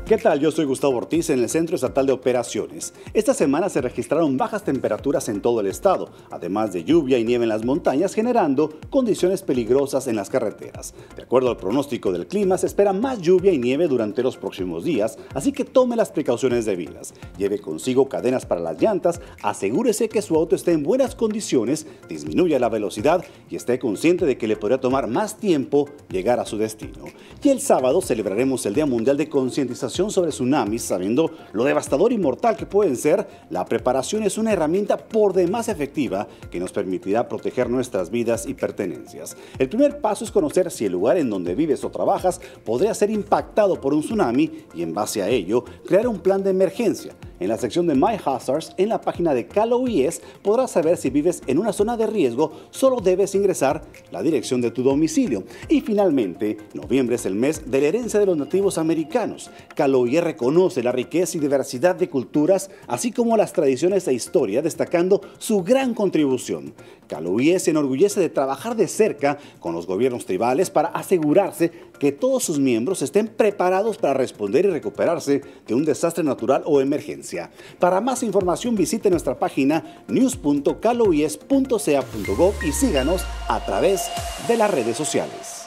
¿Qué tal? Yo soy Gustavo Ortiz en el Centro Estatal de Operaciones. Esta semana se registraron bajas temperaturas en todo el estado, además de lluvia y nieve en las montañas, generando condiciones peligrosas en las carreteras. De acuerdo al pronóstico del clima, se espera más lluvia y nieve durante los próximos días, así que tome las precauciones debidas. Lleve consigo cadenas para las llantas, asegúrese que su auto esté en buenas condiciones, disminuya la velocidad y esté consciente de que le podría tomar más tiempo llegar a su destino. Y el sábado celebraremos el Día Mundial de Concientización sobre tsunamis, sabiendo lo devastador y mortal que pueden ser. La preparación es una herramienta por demás efectiva que nos permitirá proteger nuestras vidas y pertenencias. El primer paso es conocer si el lugar en donde vives o trabajas podría ser impactado por un tsunami y en base a ello crear un plan de emergencia. En la sección de My Hazards, en la página de Cal OES, podrás saber si vives en una zona de riesgo. Solo debes ingresar la dirección de tu domicilio. Y finalmente, noviembre es el mes de la herencia de los nativos americanos. Cal OES reconoce la riqueza y diversidad de culturas, así como las tradiciones e historia, destacando su gran contribución. Cal OES se enorgullece de trabajar de cerca con los gobiernos tribales para asegurarse que todos sus miembros estén preparados para responder y recuperarse de un desastre natural o emergencia. Para más información visite nuestra página news.caloes.ca.gov y síganos a través de las redes sociales.